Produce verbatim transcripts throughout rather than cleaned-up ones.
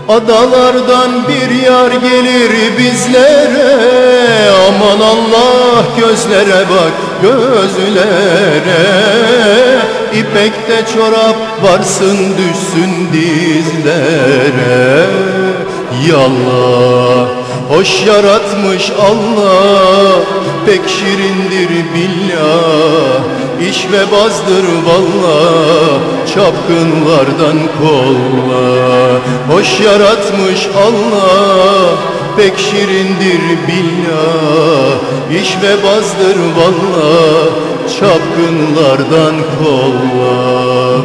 Adalardan bir yar gelir bizlere, aman Allah gözlere bak gözlere. İpekte çorap varsın düşsün dizlere. Yallah hoş yaratmış Allah, pek şirindir billah. İş ve bazdır vallah, çapkınlardan kolla. Hoş yaratmış Allah, pek şirindir billah. İş ve bazdır vallah, çapkınlardan kolla.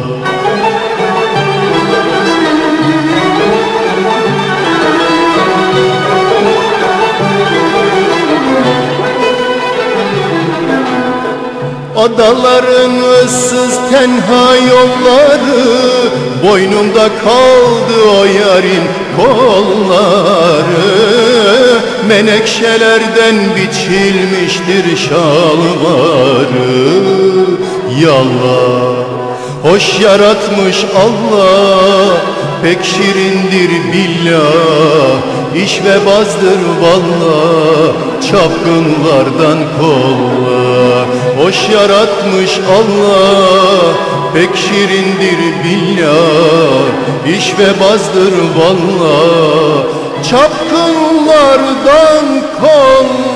Adaların ıssız tenha yolları, boynumda kaldı o yarın kolları. Menekşelerden biçilmiştir şalvarı. Yallah hoş yaratmış Allah, pek şirindir billah. İş ve bazdır vallah, çapkınlardan kolla. Hoş yaratmış Allah, pek şirindir billah. İş ve bazdır vallah, çapkınlardan kolla.